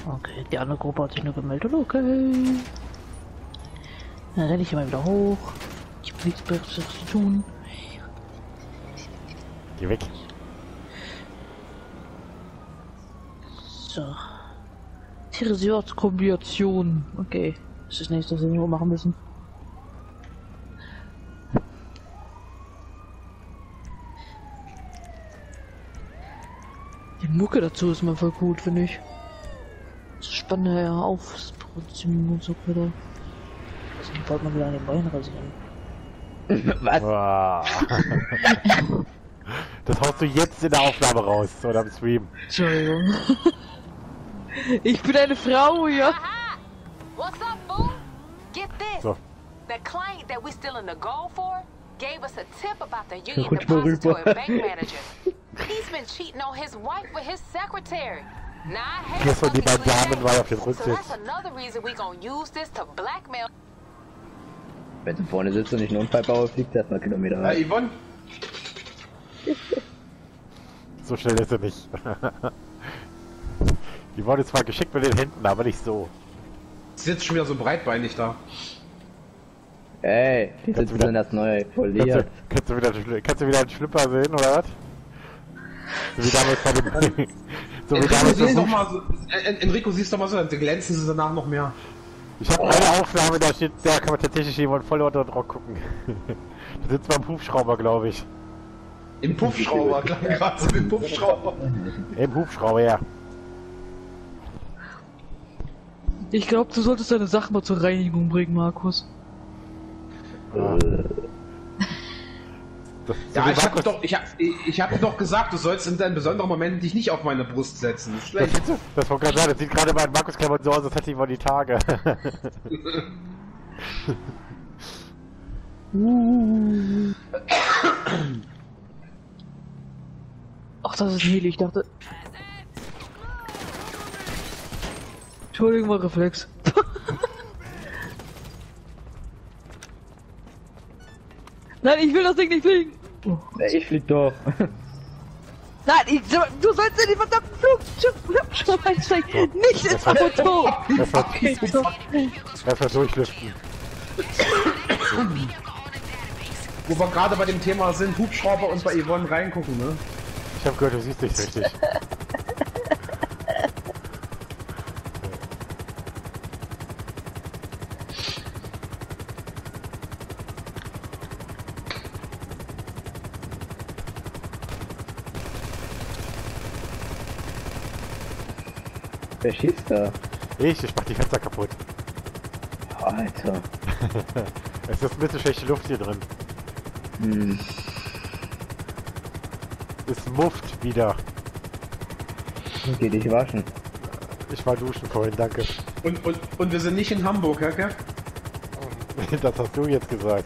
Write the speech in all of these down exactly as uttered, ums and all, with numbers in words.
Okay, die andere Gruppe hat sich nur gemeldet. Okay. Dann renne ich immer wieder hoch. Ich habe nichts Besseres zu tun. Geh weg. So. Tiersiortskombination. Okay. Das ist das nächste, was wir nur machen müssen. Die Mucke dazu ist mal voll gut, finde ich. Das spannende ja Aufproduktion und so weiter. Also, ich wollte mal wieder an den Beinen rasieren. Was? Wow. Das haust du jetzt in der Aufnahme raus, oder am Stream. Entschuldigung. Ich bin eine Frau, ja. Aha! What's up, fool? Get this. So. The client that we still in the goal for gave us a tip about the Union Rutscht mal rüber. Depository bank manager. He's been cheating on his wife with his secretary. Now I hate Hier von die fucking beiden with Damen war auf dem that. So Rücksitz. that's another reason we gonna use this to blackmail. Wenn du vorne sitzt und nicht einen Unfall baue, fliegt erstmal Kilometer Ja, rein. Yvonne, So schnell ist er nicht. Die wurde zwar geschickt mit den Händen, aber nicht so. sitzt schon wieder so breitbeinig da. Ey, die Kannst du sitzen wieder- in das neue Kannst foliert. du, kannst, du wieder, kannst du wieder einen Schlüpper sehen, oder was? So wie damals bei dem... so wie Enrico, damals siehst doch beim mal so, En- Enrico, siehst doch mal so, dann glänzen sie danach noch mehr. Ich habe eine Aufnahme, da steht, da kann man tatsächlich jemand voll unter den Rock gucken. Da sitzt man im Hubschrauber, glaube ich. Im Puffschrauber, klar, gerade so im Puffschrauber. Im Hubschrauber, ja. Ich glaube, du solltest deine Sachen mal zur Reinigung bringen, Markus. Ja. Das, so Ja, wie ich hab Markus- doch, ich hab, ich hab doch gesagt, du sollst in deinen besonderen Momenten dich nicht auf meine Brust setzen. Das, Schlecht. das wollte gerade sagen, das sieht gerade bei Markus Klamotten so aus, als hätte ich mal die Tage. Ach, das ist Heli, ich dachte... Entschuldigung, mal Reflex. Nein, ich will das Ding nicht fliegen. Oh. Ja, ich flieg doch. Nein, ich, soll- du sollst in die verdammten Flugschirm einsteigen. Nicht ins Auto. Erstmal Okay, so. erstmal durchlüften. Wo wir gerade bei dem Thema sind, Hubschrauber und bei Yvonne reingucken, ne? Ich habe gehört, du siehst nicht richtig. Wer schießt da? Ich, ich mach die Fenster kaputt. Alter. Es ist ein bisschen schlechte Luft hier drin. Hm. Es mufft wieder. Geh dich waschen. Ich war duschen vorhin, danke. Und, und, und wir sind nicht in Hamburg, ja, Kev? Das hast du jetzt gesagt.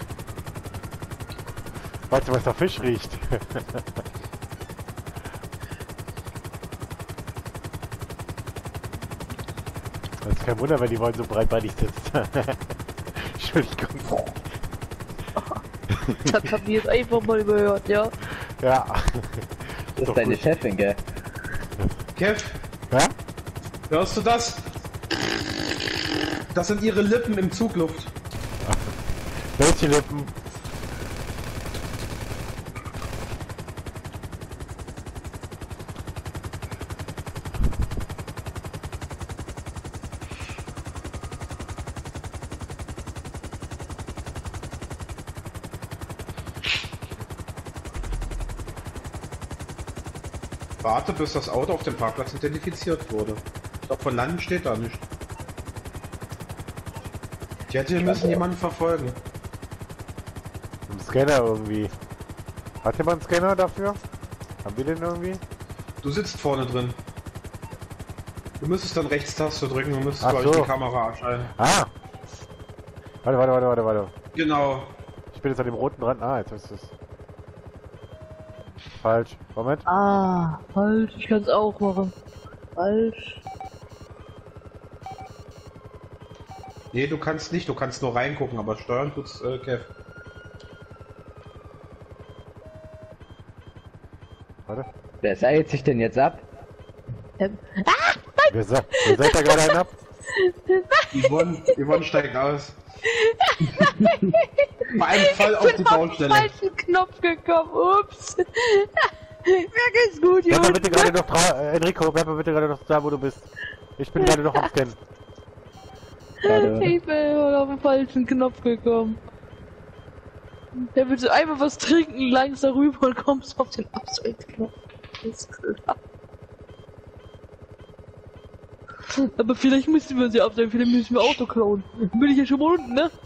Weißt du, was der Fisch riecht? Das ist kein Wunder, wenn die wollen so breitbeinig sitzt. Entschuldigung. Das hab ich jetzt einfach mal gehört, ja. Ja. Das Doch ist deine gut. Chefin, gell? Kev, Ja? hörst du das? Das sind ihre Lippen im Zugluft. Welche Lippen? Warte, bis das Auto auf dem Parkplatz identifiziert wurde. Ich glaube, von Landen steht da nicht. Ich hätte, wir müssen jemanden verfolgen. Im Scanner irgendwie. Hat jemand einen Scanner dafür? Haben wir den irgendwie? Du sitzt vorne drin. Du müsstest dann Rechtstaste drücken und müsstest Ach gleich so. die Kamera abschalten. Ah! Warte, warte, warte, warte, warte. Genau. Ich bin jetzt an dem roten dran. Ah, jetzt ist es. Falsch. Moment. Ah, falsch, ich kann's auch machen. Falsch. Nee, du kannst nicht, du kannst nur reingucken, aber steuern tut's äh, Kev. Warte. Wer seilt sich denn jetzt ab? Ähm. Ah, nein, Wer, se wer seid da gerade einen ab? Yvonne, Yvonne steigt aus. Bei einem Fall auf die Ich bin auf den Baustelle. falschen Knopf gekommen, ups. Mir geht's gut, Bleib mal Junge. bitte gerade noch dran, äh, Enrico, bleib mal bitte gerade noch da, wo du bist. Ich bin gerade noch am Scannen. Warte. Ich bin auf den falschen Knopf gekommen. Der will so einmal was trinken, langsam rüber und kommst auf den Abschaltknopf. Ist klar. Aber vielleicht müssen wir sie abstellen, vielleicht müssen wir Auto klauen. Bin ich ja schon mal unten, ne?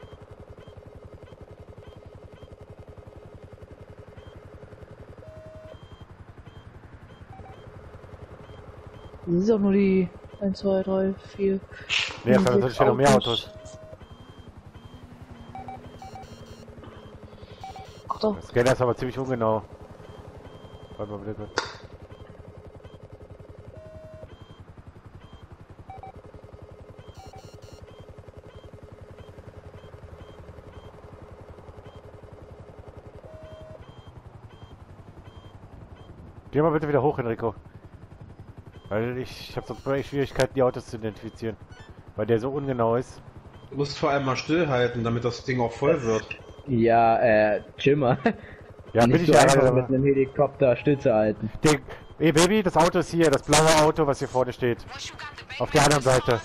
Das ist auch nur die eins, zwei, drei, vier. Nee, es sind schon noch mehr Autos. Ach doch. Der Scanner ist aber ziemlich ungenau. Warte mal bitte kurz. Geh mal bitte wieder hoch, Enrico. Weil ich, ich habe sonst echt Schwierigkeiten, die Autos zu identifizieren. Weil der so ungenau ist. Du musst vor allem mal stillhalten, damit das Ding auch voll wird. Ja, äh, chill mal. Ja, bin Nicht ich so ja einfach gerade. mit einem Helikopter still zu halten. Der, ey Baby, das Auto ist hier, das blaue Auto, was hier vorne steht. Auf der anderen Seite.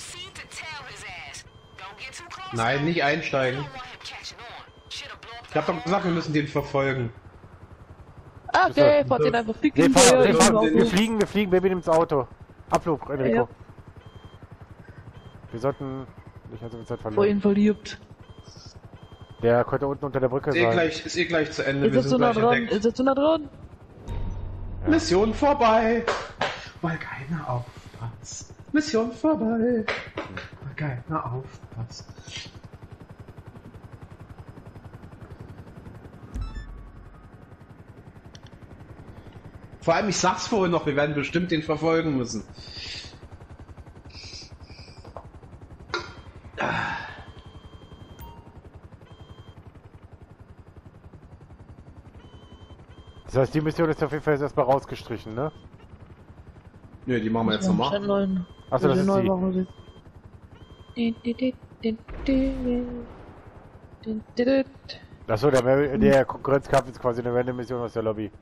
Nein, nicht einsteigen. Ich hab doch gesagt, wir müssen den verfolgen. Ah, okay, fahrt den einfach dick Nee, hinterher. fahr, nee, in fahr, dem Auto. wir fliegen, wir fliegen, Baby nimmt das Auto. Abflug, Enrico. Ja. Wir sollten nicht also Zeit Vor verlieren. ihn verliebt. Der könnte unten unter der Brücke Ist eh sein. gleich, ist eh gleich zu Ende. Ist Wir er zu sind nah gleich dran? entdeckt. Ist er zu nah dran? Mission vorbei. Weil keiner aufpasst. Mission vorbei. Weil keiner aufpasst. Vor allem, ich sag's vorhin noch, wir werden bestimmt den verfolgen müssen. Das heißt, die Mission ist auf jeden Fall jetzt erstmal rausgestrichen, ne? Nö, die machen wir jetzt Ja, nochmal. anscheinend neuen. Achso, das Die ist neue die. machen sie. Din, din, din, din, din. Din, din, din. Achso, der, der Konkurrenzkampf ist quasi eine Random-Mission aus der Lobby.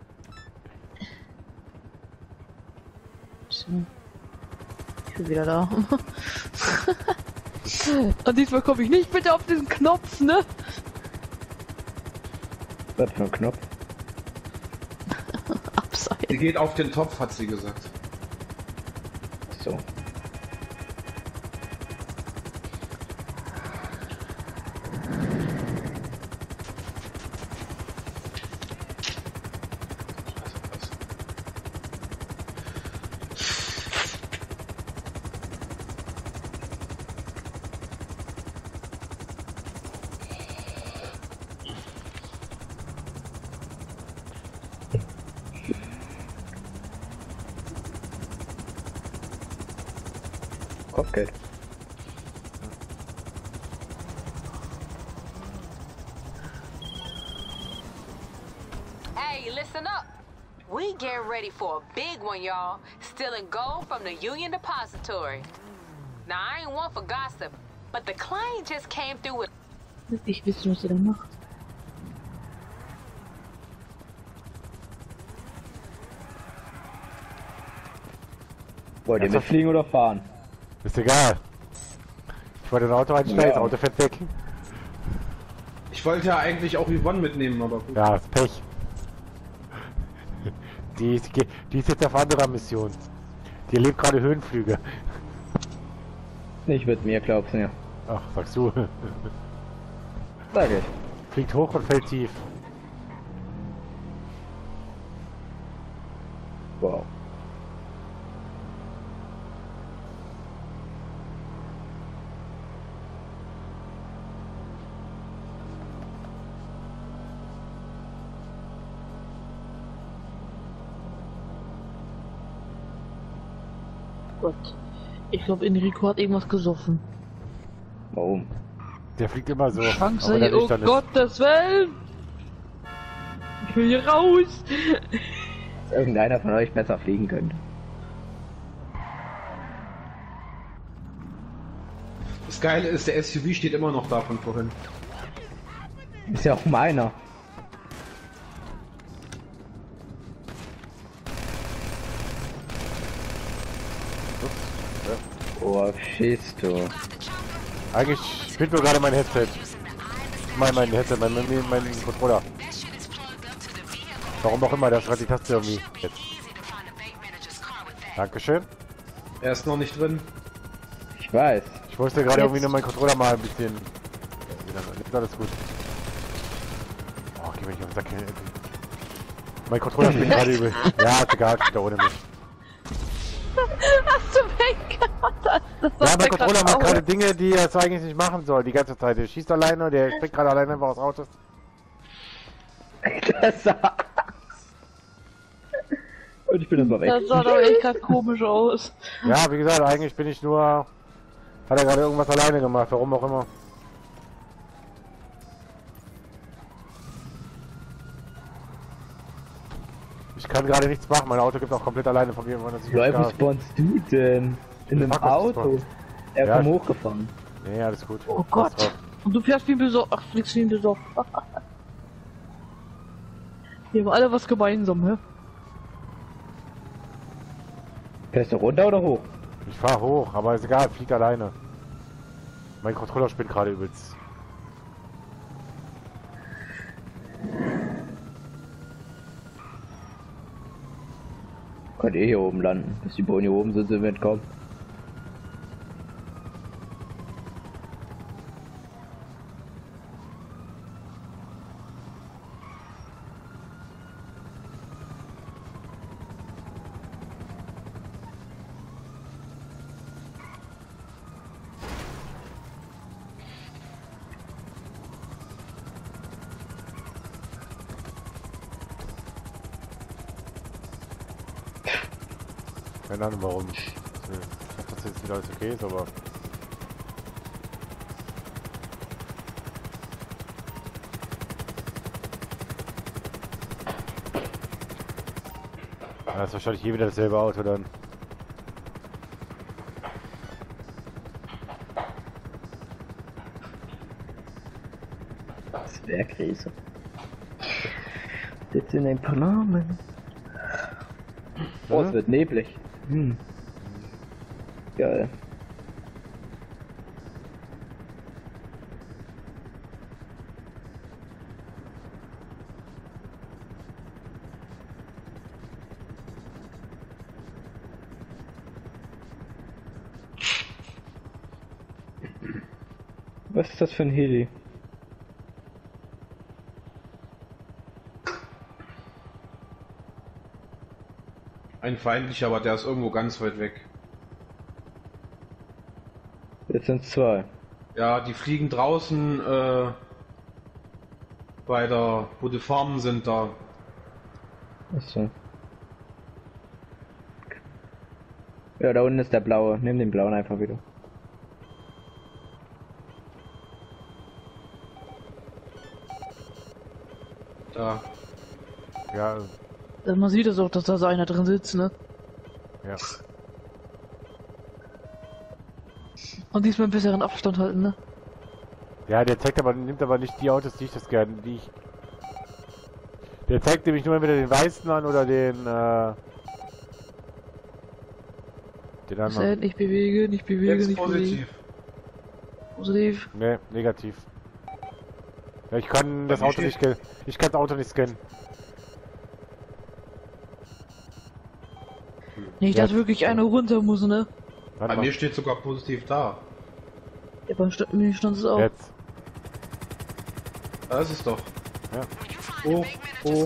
So. Ich bin wieder da. Und diesmal komme ich nicht bitte auf diesen Knopf, ne? Was für ein Knopf? Abseits. Die geht auf den Topf, hat sie gesagt. So. Kopfgeld. Hey, listen up. We get ready for a big one, y'all. Stealing gold from the Union Depository. Now, I ain't one for gossip, but the client just came through with... Ich wissen, was ihr da macht. Wollt ihr mitfliegen oder fahren? Ist egal. Ich wollte ein Auto einstellen, Ja. das Auto fährt weg. Ich wollte ja eigentlich auch Yvonne mitnehmen, aber gut. Ja, ist Pech. Die ist, ge- die ist jetzt auf anderer Mission. Die erlebt gerade Höhenflüge. Nicht mit mir, glaubst du mir. Ach, sagst du. Sag ich. Fliegt hoch und fällt tief. Wow. Gott. Ich glaube, Enrico hat irgendwas gesoffen. Warum? Der fliegt immer so. Chance, aber der oh nüchtern ist. Gottes Willen! Ich will hier raus! Dass irgendeiner von euch besser fliegen könnte. Das Geile ist, der S U V steht immer noch da von vorhin. Ist ja auch meiner. Oh, schießt du. Eigentlich spielt nur gerade mein Headset. Mein, mein Headset, mein, mein, mein Controller. Warum auch immer, da schreibt die Taste irgendwie. Jetzt. Dankeschön. Er ist noch nicht drin. Ich weiß. Ich musste gerade irgendwie nur meinen Controller mal ein bisschen... Jetzt alles gut. Oh, geh mir nicht auf den Sack. Mein Controller spielt gerade übel. Ja, ist egal, spielt da ohne mich. Hast du weggemacht? Ja, mein Controller macht gerade Dinge, die er eigentlich nicht machen soll, die ganze Zeit. Der schießt alleine, der springt gerade alleine einfach aus Autos. Das sah... Und ich bin das mal weg. Das sah doch echt grad komisch aus. Ja, wie gesagt, eigentlich bin ich nur... Hat er gerade irgendwas alleine gemacht, warum auch immer. Ich kann gerade nichts machen, mein Auto gibt auch komplett alleine von mir. Leute, wo spawnst du denn? In einem Auto? Er ja, kam hochgefahren. Nee, alles gut. Oh Gott. Und du fährst wie ein Besoff. Ach, fliegst wie ein Besoff. Wir haben alle was gemeinsam, hä? Fährst du runter oder hoch? Ich fahr hoch, aber ist egal, fliegt alleine. Mein Controller spinnt gerade übelst. Könnt eh hier oben landen, bis die Bohnen hier oben sind, sind wir entkommen. Keine Ahnung warum. Ich hoffe, dass jetzt wieder alles okay ist, aber... Ja, ist wahrscheinlich hier wieder dasselbe Auto dann. Das wäre Krise. Jetzt in den Panamen. Oh, es wird neblig. Hm. Geil. Was ist das für ein Heli? Ein feindlicher, aber der ist irgendwo ganz weit weg. Jetzt sind zwei. Ja, die fliegen draußen äh, bei der, wo die Farmen sind da. Achso. Ja, da unten ist der blaue. Nimm den blauen einfach wieder. Da. Ja, Ja, man sieht es auch, dass da so einer drin sitzt, ne? ja. Und diesmal einen besseren Abstand halten, ne? Ja, der zeigt aber, nimmt aber nicht die Autos, die ich das gerne, die ich... Der zeigt nämlich nur entweder den weißen an oder den, äh... Den Set, anderen. nicht bewege, nicht bewege, Jetzt nicht bewege. positiv. Positiv. Ne, negativ. Ja, ich kann das Bei mir Auto nicht scannen. Ich kann das Auto nicht scannen. Nicht, Ja. dass wirklich einer runter muss, ne? Warte Bei mal. mir steht sogar positiv da. Ja, beim Stand, mir stand es auch. Jetzt. Da ist es doch. Ja. Oh, oh.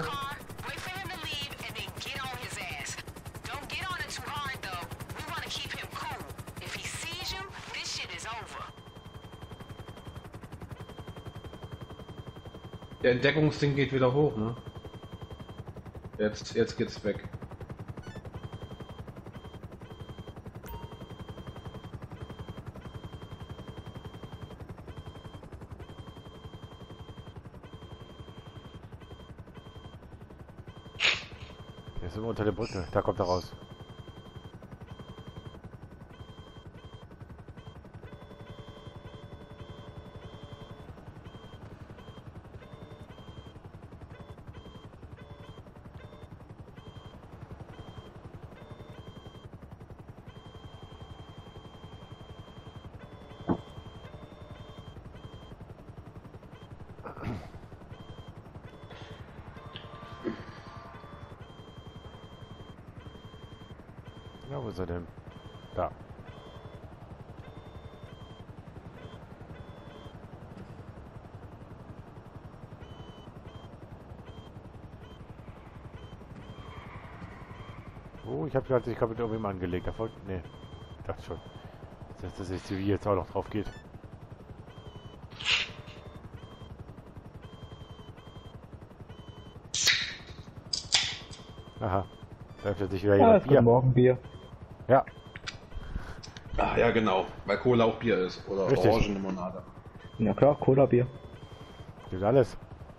Der Entdeckungsding geht wieder hoch, ne? Jetzt, jetzt geht's weg. Der ist immer unter der Brücke. Da kommt er raus. Wo ist er denn? Da. Oh, ich habe gerade ich hab mit irgendwem angelegt. Da folgt. Nee. Ich dachte schon. Dass das S U V jetzt auch noch drauf geht. Aha. Da öffnet sich wieder Ja, jemand es Bier. kommt morgen Bier. Ja. Ach ja, genau. Weil Cola auch Bier ist. Oder Richtig. Orangenlimonade. Na klar, Cola-Bier. Gibt alles.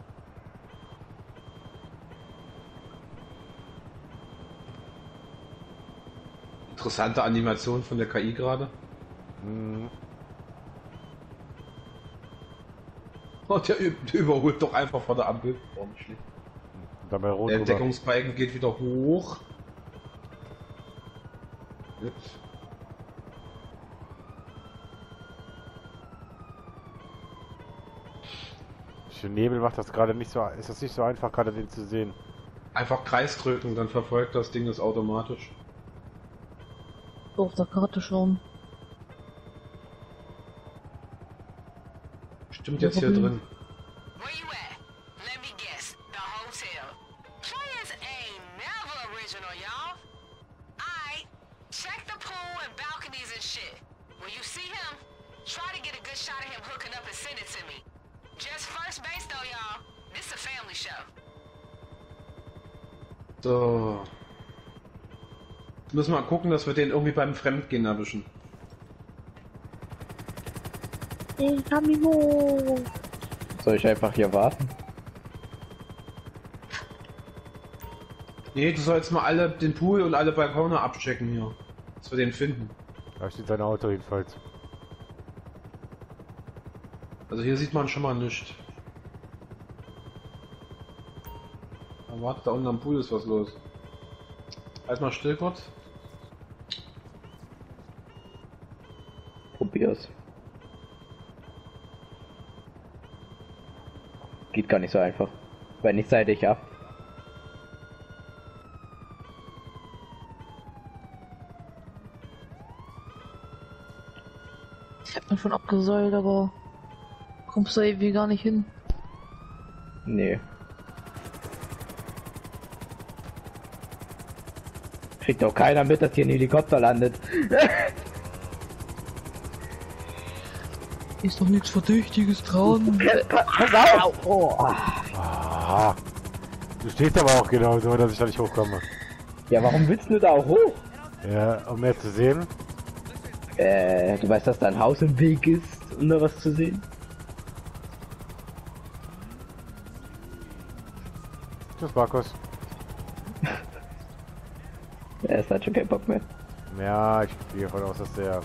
Interessante Animation von der K I gerade. Hm. Oh, der, ü- der überholt doch einfach vor der Ampel. Oh, nicht schlecht. Und dabei rot Der drüber. Deckungsbalken geht wieder hoch. Jetzt. Der Nebel macht das gerade nicht so. Ist das nicht so einfach, gerade den zu sehen? Einfach Kreis drücken, dann verfolgt das Ding das automatisch. So auf der Karte schauen. Stimmt jetzt hier drin. Where you at? Let me guess. The hotel. Players ain't never original, y'all. Alright. Check the pool and balconies and shit. When you see him, try to get a good shot of him hooking up and send it to me. Just first base though, y'all. This a family show. So. Jetzt müssen wir mal gucken, dass wir den irgendwie beim Fremdgehen erwischen. Ey, Camino! Soll ich einfach hier warten? Nee, du sollst mal alle den Pool und alle Balkone abchecken hier. Dass wir den finden. Da steht sein Auto jedenfalls. Also hier sieht man schon mal nichts. Aber warte, da unten am Pool ist was los. Halt mal still kurz. Probier's. Geht gar nicht so einfach. Wenn ich seite ich ab. Ich hab mich schon abgeseilt, aber kommst du irgendwie gar nicht hin. Nee. Kriegt doch keiner mit, dass hier ein Helikopter landet. Ist doch nichts Verdächtiges dran. Pass auf! Oh. Ah. Du stehst aber auch genau so, dass ich da nicht hochkomme. Ja, warum willst du da auch hoch? Ja, um mehr zu sehen. Äh, du weißt, dass da ein Haus im Weg ist, um da was zu sehen? Tschüss, Markus. Er ist halt schon kein Bock mehr. Ja, ich gehe davon aus, dass der...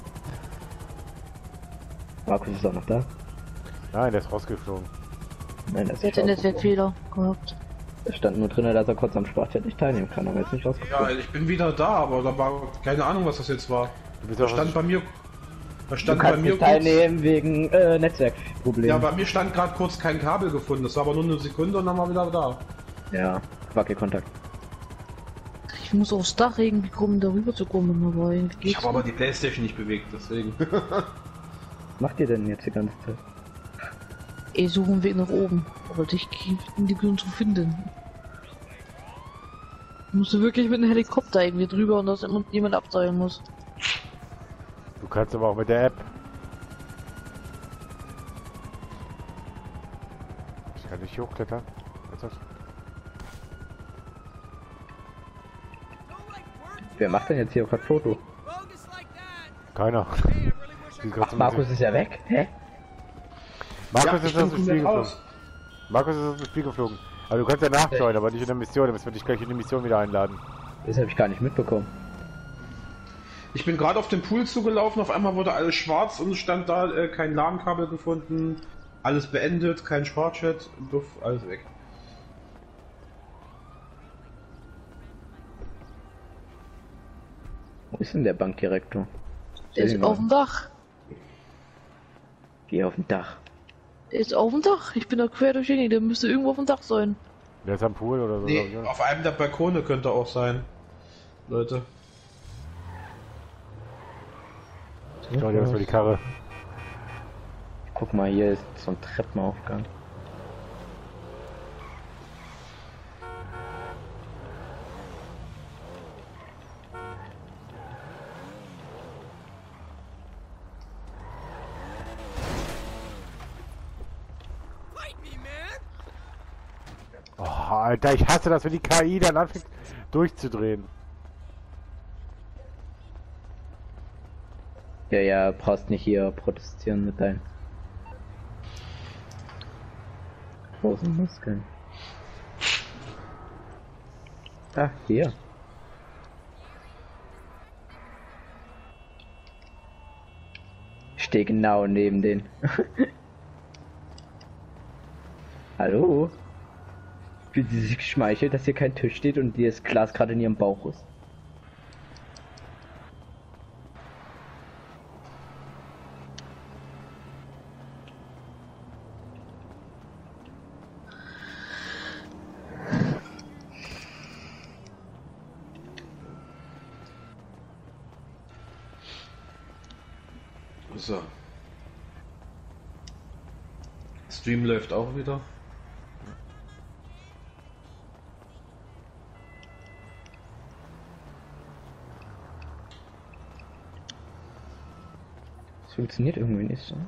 Markus ist auch noch da. Nein, der ist rausgeflogen. Nein, er ist Der hat den nicht rausgeflogen. Netzwerkfehler gehabt. Es stand nur drin, dass er kurz am Sportchat nicht teilnehmen kann, aber jetzt nicht Ja, rausgeflogen. ich bin wieder da, aber da war keine Ahnung, was das jetzt war. Du bist Da auch stand bei mir. Da Du stand bei kannst mir nicht kurz. teilnehmen wegen äh, Netzwerkproblemen. Ja, bei mir stand gerade kurz kein Kabel gefunden. Das war aber nur eine Sekunde und dann war wieder da. Ja, Wackelkontakt. Ich muss aufs Dach irgendwie kommen, darüber zu kommen, aber irgendwie Ich geht's habe aber die Playstation nicht bewegt, deswegen. Was macht ihr denn jetzt die ganze Zeit? nicht. Ich suche einen Weg nach oben, aber dich in die Grün zu finden. Ich musste wirklich mit einem Helikopter irgendwie drüber und dass immer jemand abseilen muss. Du kannst aber auch mit der App. Ich kann nicht hochklettern. Was ist das? Wer macht denn jetzt hier gerade Foto? Keiner. Sieht grad Ach, so ein Markus bisschen- ist ja weg. Hä? Markus Ja, ist ich bin aus dem Spiel komplett geflogen. raus. Markus ist aus dem Spiel geflogen. Aber du kannst ja nachjoinen, aber nicht in der Mission. Dann müssen wir dich gleich in die Mission wieder einladen. Das habe ich gar nicht mitbekommen. Ich bin gerade auf den Pool zugelaufen, auf einmal wurde alles schwarz und es stand da äh, kein LAN-Kabel gefunden, alles beendet, kein Sportchat, duff, alles weg. Wo ist denn der Bankdirektor? Der ist auf dem Dach. Geh auf dem Dach. Der ist auf dem Dach. Ich bin da quer durch den, der müsste irgendwo auf dem Dach sein. Der ist am Pool oder so. Nee, glaub ich, auf einem der Balkone könnte auch sein, Leute. Schau dir was für die Karre. Guck mal, hier ist so ein Treppenaufgang. Oh, Alter, ich hasse das, wenn die K I dann anfängt durchzudrehen. Ja, ja, brauchst nicht hier protestieren mit deinen großen Muskeln. Ah, hier. Ich stehe genau neben den. Hallo? Fühlt sie sich geschmeichelt, dass hier kein Tisch steht und dir das Glas gerade in ihrem Bauch ist? So. Stream läuft auch wieder. Das funktioniert irgendwie nicht so.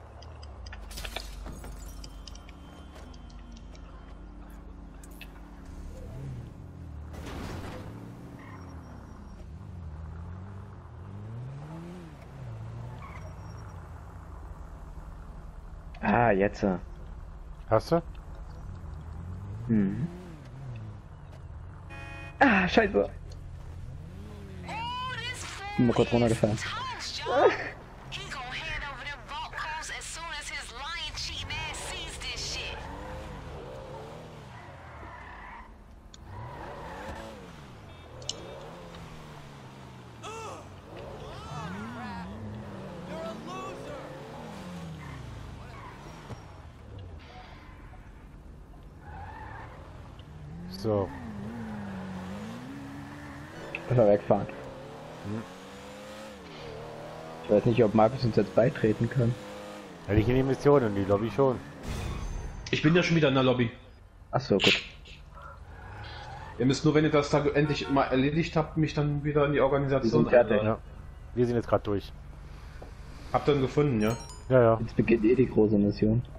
Ah, jetzt. Hast du? Hm. Ah, scheiße. Bin mal kurz runtergefallen. So. Einfach wegfahren. Hm. Ich weiß nicht, ob Markus uns jetzt beitreten kann. Ja, nicht in die Mission, in die Lobby schon. Ich bin ja schon wieder in der Lobby. Ach so, gut. Ihr müsst nur, wenn ihr das da endlich mal erledigt habt, mich dann wieder in die Organisation fertig. Ja. Wir sind jetzt gerade durch. Habt ihr ihn gefunden, ja? Ja, ja. Jetzt beginnt eh die große Mission.